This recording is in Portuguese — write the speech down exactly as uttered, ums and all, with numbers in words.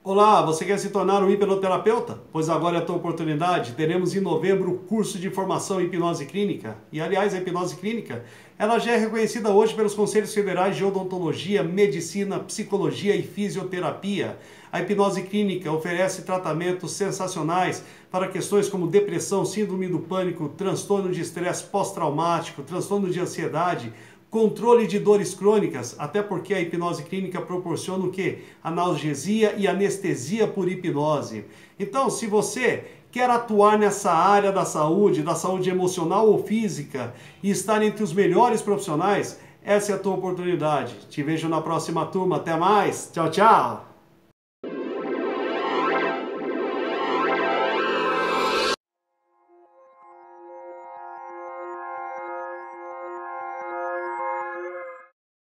Olá, você quer se tornar um hipnoterapeuta? Pois agora é a tua oportunidade. Teremos em novembro o curso de formação em hipnose clínica. E aliás, a hipnose clínica, ela já é reconhecida hoje pelos Conselhos Federais de Odontologia, Medicina, Psicologia e Fisioterapia. A hipnose clínica oferece tratamentos sensacionais para questões como depressão, síndrome do pânico, transtorno de estresse pós-traumático, transtorno de ansiedade, controle de dores crônicas, até porque a hipnose clínica proporciona o quê? Analgesia e anestesia por hipnose. Então, se você quer atuar nessa área da saúde, da saúde emocional ou física, e estar entre os melhores profissionais, essa é a tua oportunidade. Te vejo na próxima turma. Até mais. Tchau, tchau.